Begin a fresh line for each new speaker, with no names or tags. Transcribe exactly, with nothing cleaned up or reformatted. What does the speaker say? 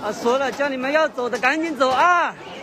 啊，说了，叫你们要走的赶紧走啊！